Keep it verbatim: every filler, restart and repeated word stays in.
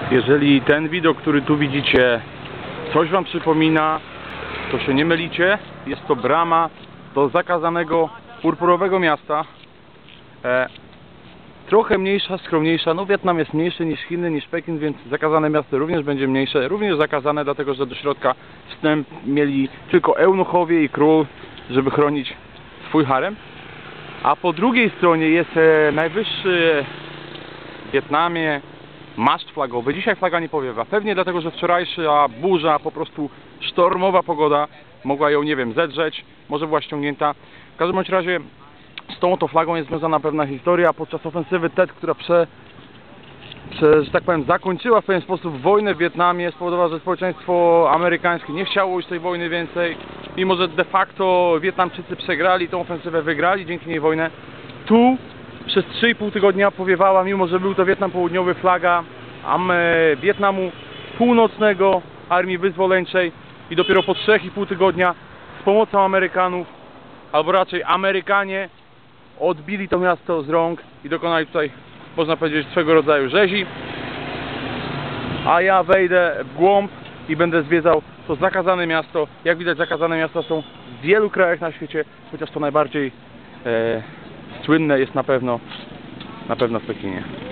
Jeżeli ten widok, który tu widzicie, coś wam przypomina, to się nie mylicie. Jest to brama do zakazanego purpurowego miasta. E, trochę mniejsza, skromniejsza. No Wietnam jest mniejszy niż Chiny, niż Pekin, więc zakazane miasto również będzie mniejsze. Również zakazane, dlatego że do środka wstęp mieli tylko eunuchowie i król, żeby chronić swój harem. A po drugiej stronie jest e, najwyższy w Wietnamie maszt flagowy. Dzisiaj flaga nie powiewa. Pewnie dlatego, że wczorajsza burza, po prostu sztormowa pogoda mogła ją, nie wiem, zedrzeć. Może była ściągnięta. W każdym bądź razie z tą oto flagą jest związana pewna historia. Podczas ofensywy Tet, która prze, prze, że tak powiem, zakończyła w pewien sposób wojnę w Wietnamie, spowodowała, że społeczeństwo amerykańskie nie chciało już tej wojny więcej. Mimo że de facto Wietnamczycy przegrali, tą ofensywę wygrali, dzięki niej wojnę. Tu przez trzy i pół tygodnia powiewała, mimo że był to Wietnam Południowy, flaga Am Wietnamu Północnego, Armii Wyzwoleńczej, i dopiero po trzech i pół tygodnia z pomocą Amerykanów, albo raczej Amerykanie, odbili to miasto z rąk i dokonali tutaj, można powiedzieć, swego rodzaju rzezi. A ja wejdę w głąb i będę zwiedzał to zakazane miasto. Jak widać, zakazane miasta są w wielu krajach na świecie, chociaż to najbardziej e, słynne jest na pewno na pewno w Pekinie.